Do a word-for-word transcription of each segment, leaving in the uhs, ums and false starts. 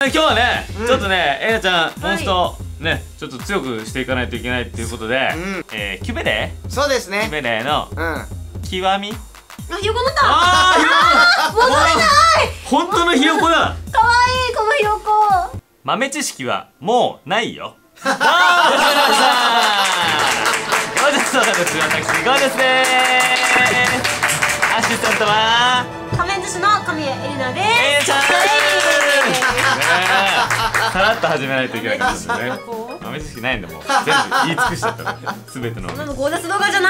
今日はね、ちょっとね、エイナちゃんモンストね、ちょっと強くしていかないといけないっていうことで、えキュベレー、 そうですね。 キュベレーの極み。 あ、ひよこになった。 ああ、 戻れない。 本当のひよこだ。 可愛いこのひよこ。 豆知識はもうないよ。ああ、わかりました。本日の私、私ゴーですね。アシスタントは仮面女子の神谷エリナです。 エイナちゃん。さらっと始めないといけないからですね。豆知識ないんだもん。全部言い尽くしちゃったから。すべての。 そんなのゴージャス動画じゃない。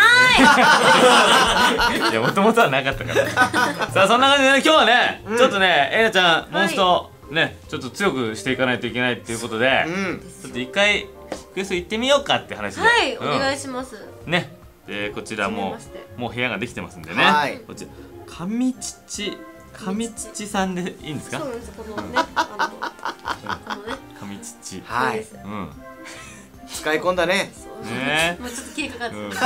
いや、もともとはなかったから。さあ、そんな感じでね、今日はね、ちょっとね、エイナちゃんモンストね、ちょっと強くしていかないといけないっていうことで、ちょっと一回クエスト行ってみようかって話で。 はい、お願いします。 ね、でこちらももう部屋ができてますんでね。こちら神父神父さんでいいんですか？ そうです。このね、あのこのね、 神父。 はい。うん。使い込んだね。 ね。 もうちょっと気かかって。ね。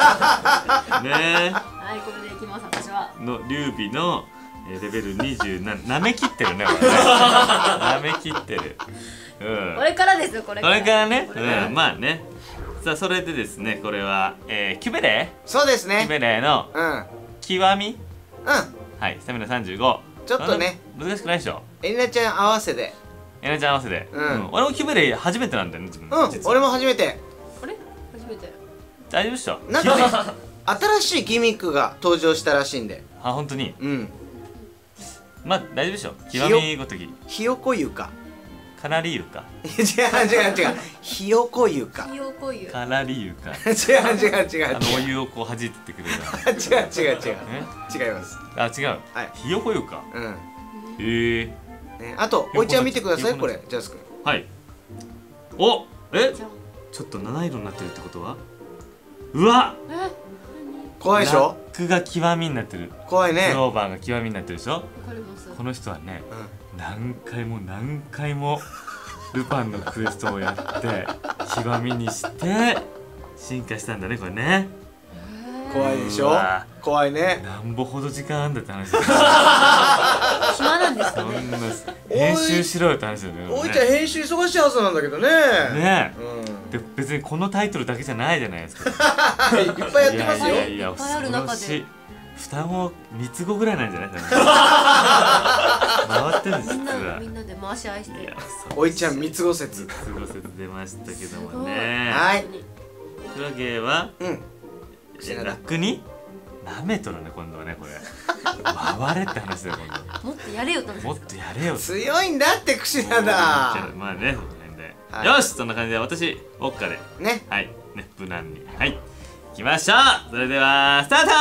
はい、これでいきます。私は。 の劉備のレベルにじゅうなな、なめきってるね。なめきってる。 うん。これからですよ、これから。 これからね。うん、まあね。さあ、それでですね、これはキュベレー。 そうですね。 キュベレーの極み。 うん。 はい、スタミナさんじゅうご。 ちょっとね、 難しくないでしょ。 エリナちゃん合わせで。 エリナちゃん合わせで。うん。俺もキュベレー初めてなんだよね、自分。 うん、俺も初めて。 あれ？初めて。 大丈夫っしょ。 なんかね、新しいギミックが登場したらしいんで。 あ、本当に。 うん。 まあ大丈夫でしょ。極みごとき。 ひよこ湯か。 カラリ湯か。 違う違う違う。ひよこ湯か。 ひよこ湯。 カラリ湯か。 違う違う違う。 あのお湯をこう弾いてってくれる。 違う違う違う。違います。 あ、違う。ひよこ湯か。 うん。 へえ。 あとおいちゃん見てください、これジャス君。 はい。お、え、ちょっと七色になってるってことは。うわ。 怖いでしょ。 ラックが極みになってる。 怖いね。 クローバーが極みになってるでしょ。この人はね、何回も何回もルパンのクエストをやって極みにして進化したんだね、これね。 怖いでしょ。怖いね。 なんぼほど時間あんだって話だよ。 暇なんですかね。 編集しろよって話だよね。 おいちゃん編集忙しいはずなんだけどね。 ねえ。で別にこのタイトルだけじゃないじゃないですか。 いっぱいやってますよ。 いやいや、恐ろしい。双子三つ子ぐらいなんじゃない？回ってるんです。 みんなで回し合いして。 おいちゃん三つ子説。 三つ子説出ましたけどもね。 はい。 クラゲはうん。 楽になめとるね、今度はね、これ。回れって話だよ、今度。もっとやれよって話。 もっとやれよ。 強いんだって櫛田だ。 まあね、その辺で。よし、そんな感じで私オッカでね。 はい、ね、無難にはい行きましょう。それではスタート。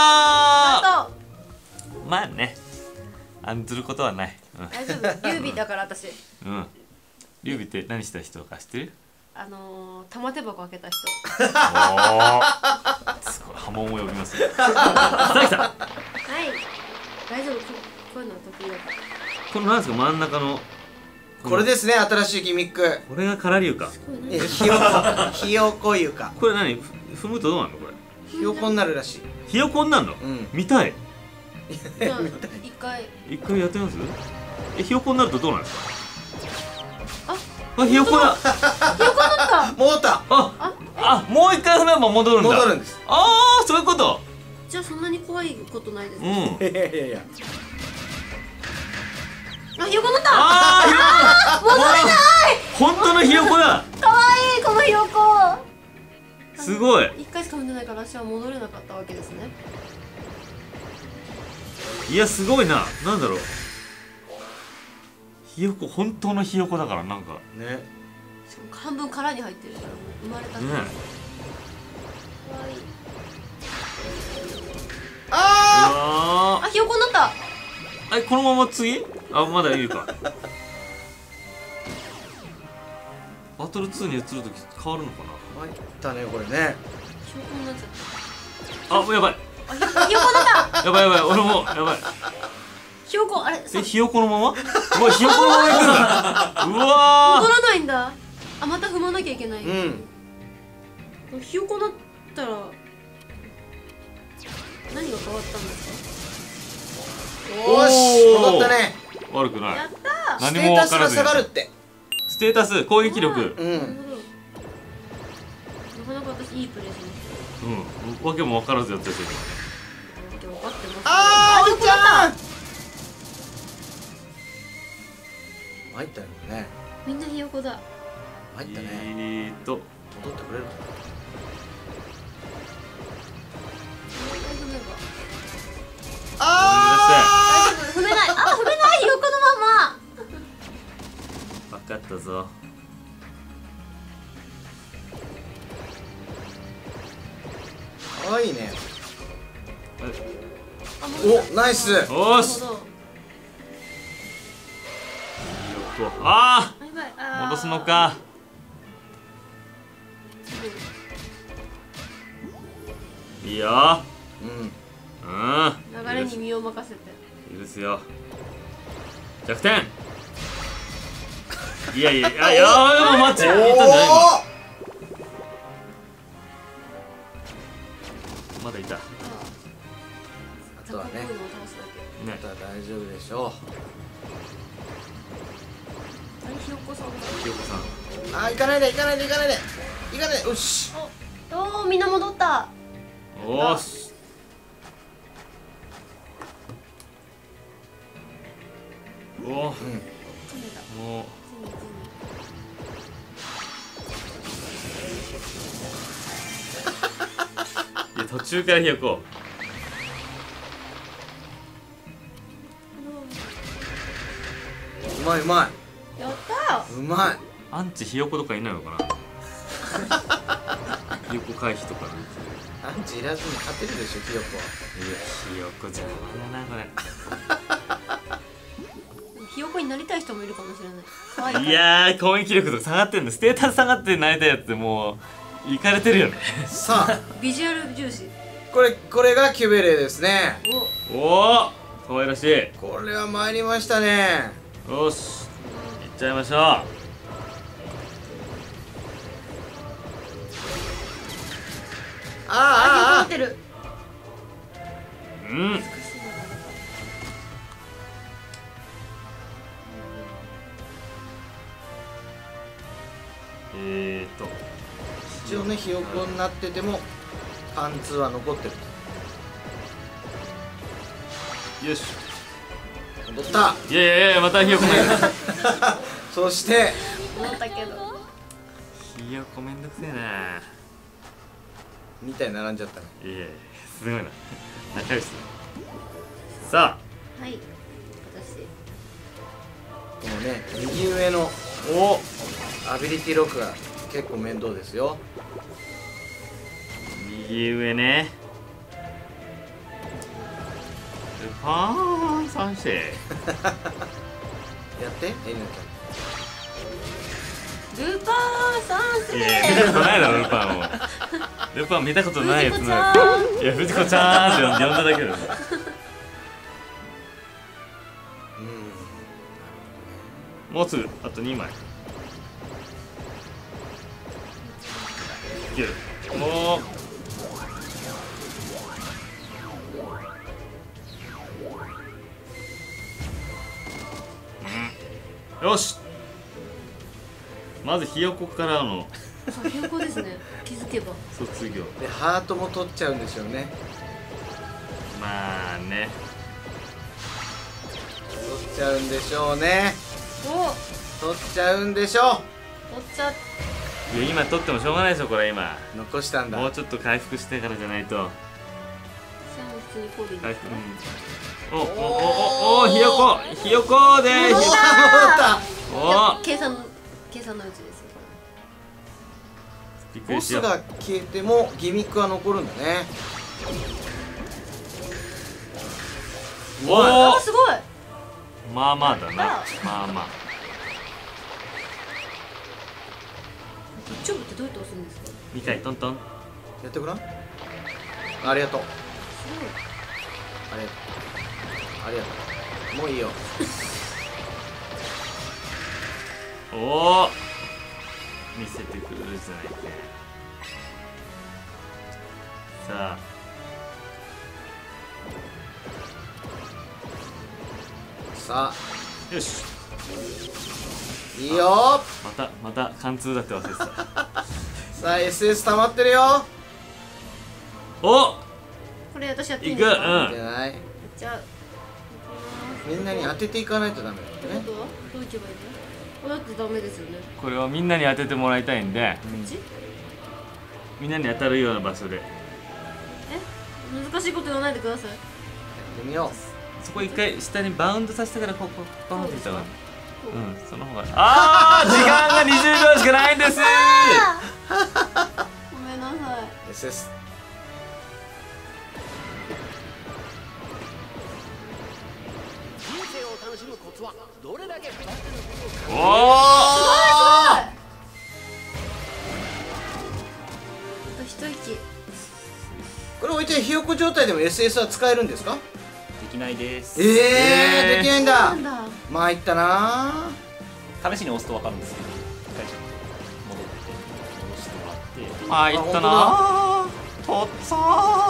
まあね、案ずることはない。 大丈夫。劉備だから私。 うん。劉備って何した人か知ってる？ あの玉手箱開けた人。 おお。すごい波紋を呼びますよ。佐々木さん。はい。 大丈夫。こういうの得意だから。 これなんですか、真ん中の。 これですね、新しいギミック。 これがカラリュウか。 ひよこ湯か。 これ何？踏むとどうなのこれ？ ひよこになるらしい。 ひよこになるの？うん。見たい。 一回。 一回やってみます？え、ひよこになるとどうなんですか？ あ、 あ、ひよこだ。 ひよこだった。 戻った。 あ、あ、もう一回踏めば戻るんだ。 戻るんです。 ああ、そういうこと。 じゃあそんなに怖いことないです。うん。いやいやいや。 あ、ひよこだった。 ああ、戻れない。 本当のひよこだ。 可愛いこのひよこ。 すごい。 一回しか踏んでないから私は戻れなかったわけですね。 いや、すごいな。なんだろう。ひよこ、本当のひよこだから、なんかね。 しかも半分殻に入ってるから生まれたね。 ああ、ひよこになった。 あ、このまま次？あ、まだいるか。バトルツーに移るとき変わるのかな。 参ったね、これね。 ひよこになっちゃった。 あ、やばい。 あ、ひよこだった。 やばいやばい、俺もやばい。 ひよこ、あれ、 え、ひよこのまま？うわ、ひよこのまま行くの。うわー。 戻らないんだ。あ、また踏まなきゃいけない。 うん。 ひよこだったら何が変わったんですか？ おーし、戻ったね。 悪くない。 やったー。 ステータスが下がるって。 ステータス攻撃力。 うん。 なるほど。なかなか私いいプレイしました。 うん、わけも分からずやってるけど。 分かってます。 ああ、おいちゃん。参ったよね。 みんなひよこだ。 参ったね。 えーっと戻ってくれるかな。あ大丈夫、踏めない。あ、踏めない。ひよこのまま。 分かったぞ。 あ、いいね。 あ、戻ったお、ナイス。 おーし。 なるほど。 ああ、やばい。 あ、 あー戻すの。か。いいよ。 うん。 うん。 流れに身を任せて。 許すよ。弱点。いやいやいやいや、もう待って。いたんじゃないの？まだいた。 あとはね。 ね。 あとは大丈夫でしょあれひよこさんだ。 ひよこさん。 う。あ、行かないで行かないで行かないで行かないで。よし。 お、おー、みんな戻った。 おーし。おお。 うん。 もう。いや、途中からひよこ。 うまいうまやったい。うまい。 アンチひよことかいないのかな。ひよこ回避とかで。 アンチいらずに勝てるでしょ、ひよこは。 いや、ひよこ邪魔だなこー。ひよこになりたい人もいるかもしれない。可愛いかれ。 ら。 いやー、攻撃力とか下がってんの。ステータス下がってないたやつってもういかれてるよね。 さあ、 ビジュアル重視。 これこれがキュベレーですね。 お、 おお、可愛らしい。 これは参りましたね。 よし、いっちゃいましょう。 ああああ、ひよこ持ってる。 うん。 難しいな。 えーと一応ね、ひよこになっててもパンツは残ってる。 よし。 戻った。 いやいやいや、またひよこめんどくそして戻ったけど。 ひよこめんどくせえな。 に体並んじゃったね。 いやいや、すごいな。仲良しだ。さはい。私。 このね、右上のあ、おアビリティロックが結構面倒ですよ。 右上ね。ルパン三世。 やってエイナちルパン三世。 いやいや、見たことないだろルパンを。ルパン見たことないやつ藤子ちな。 ゃん。 いや、藤子ちゃんって呼んだだけだよ。 ゃん。うん。 もうすぐあとにまい。いける。おお。うん。よし。まずひよこからのそう、ひよこですね。気づけば。 卒業。 で、ハートも取っちゃうんでしょうね。 まあね。 取っちゃうんでしょうね。 お、 取っちゃうんでしょ取っちゃっ。 いや、今取ってもしょうがないでしょこれ今。 う。残したんだ。 もうちょっと回復してからじゃないと。 私はもう普通にこうでいい回復。 ですか。 うん、おおおおおひよこひよこでーす。 戻っ戻ったいやお計算計算のうちですよ。 びっくりしよう。 ボスが消えてもギミックは残るんだね。 おあ、すごい。 おまあまあだな。まあまあ。 チョブってどうやって押すんですか。 にかいトントン。 やってごらん。ありがとう。 すありがとう。ありがとう。もういいよ。 おお見せてくれるじゃないか。さあさよし。 いいよ。 またまた貫通だって忘れてた。 さあ エスエス 溜まってるよ。 お、 これ私やっていいんですか？ いく。うんじゃない。 じゃあみんなに当てていかないとダメだってね。 どうどういけばいいの？これだってダメですよね。 これをみんなに当ててもらいたいんで、 こっち？ みんなに当たるような場所で、 え？難しいこと言わないでください。 やってみよう。 そこ一回下にバウンドさせてからここバーンっていった方が、 こうん、その方が。ああ、時間がにじゅうびょうしかないんです。 ごめんなさい。 エスエス。 おお、 あと一息。 これ置いてひよこ状態でも エスエス は使えるんですか？ できないです。 ええー、できないんだ。 なんだ。 まあいったな。 試しに押すと分かるんですけど、一回ちょっと戻って戻してもらって、 あ、いったなー。とっつ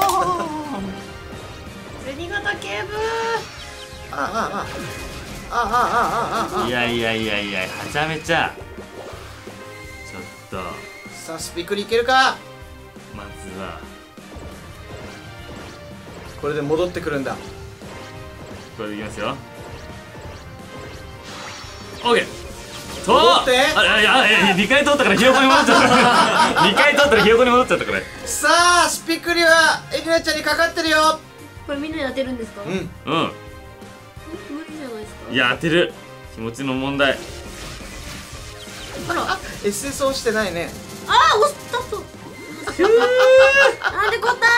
ぁ銭形警部。 あああああああああああ。 ー。いやいやいやいや、はちゃめちゃ。ちょっとさあスピクリいけるか。 まずはこれで戻ってくるんだ。 これでいきますよ。オッケー。と戻ってあ、いやいや、にかい通ったからひよこに戻っちゃったにかい通ったらひよこに戻っちゃったこれ。 さあスピクリはエリナちゃんにかかってるよ。 これみんなに当てるんですか？ うん。 うん、 無理じゃないですか？ いや当てる。気持ちの問題。 あら。 エスエス 押してないね。 あー、押したと。なんでこった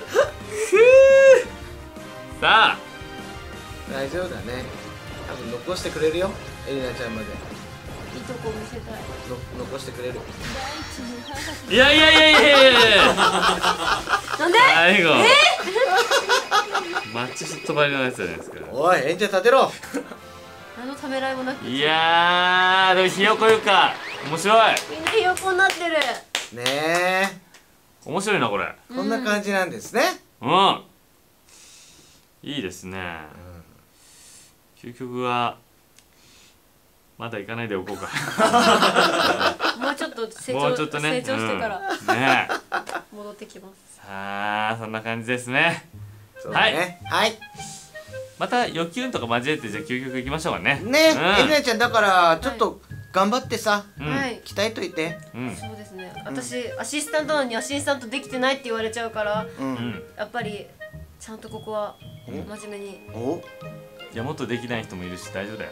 さあ大丈夫だね。多分残してくれるよエリナちゃんまで。 いいとこ見せたい。 の残してくれる。 いやいやいやいやいやいやなんで？ 最後マッチすっ飛ばりのやつじゃないですか。 おい演者立てろ。 あのためらいもなく。 いやー、でもひよこいうか面白い。 みんなひよこになってる。 ね面白いなこれ。 えこんな感じなんですね。 うんいいですね。究極はまだ行かないでおこうか。 もうちょっと成もう長ちょっとね成長してからうんねえ戻ってきます。 さあそんな感じですね。 そうだね。はいまた予習とか交えてじゃあ究極行きましょうかね。 ねえエうんリナちゃんだからちょっと頑張ってさうんはい。 鍛えといて。 うんそうですね。私アシスタントなのにアシスタントできてないって言われちゃうから、 ううんんやっぱりちゃんとここはうん真面目に。 おいやもっとできない人もいるし大丈夫だよ。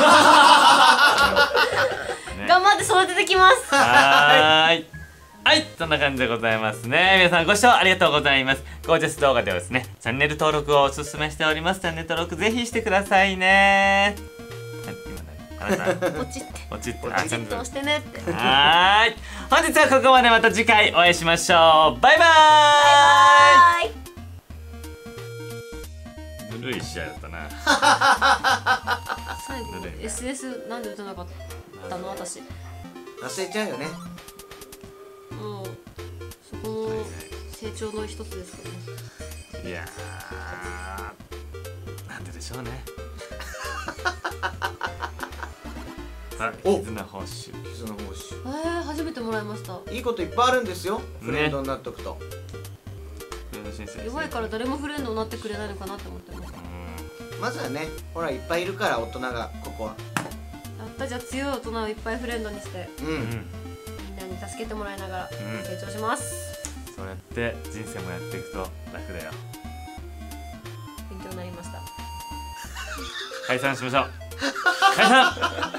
ね頑張って育ててきます。 はーい。はい、そんな感じでございますね。皆さんご視聴ありがとうございます。ゴージャス動画ではですね、チャンネル登録をおすすめしております。チャンネル登録ぜひしてくださいね。あ今何？あなた。 ポチってポチって。 ポチあ、 ポチッと押してねって。 はーい。本日はここまで。また次回お会いしましょう。バイバーイ。 はーい。 ぬるい試合だったな。 最後 エスエス なんで打たなかったの私。 忘れちゃうよね。 もうそこも成長の一つですからね。 いやー、なんででしょうね。さあ、 お絆報酬。 絆報酬えー、初めてもらいました。 いいこといっぱいあるんですよ。フレンドになっておくと。 弱いから誰もフレンドになってくれないのかなって思ってます。 まずはね、ほらいっぱいいるから大人がここは。 やったじゃあ強い大人をいっぱいフレンドにしてう。 うんん、 みんなに助けてもらいながらん成長します。 そうやって人生もやっていくと楽だよ。 勉強になりました。 解散しましょう。解散。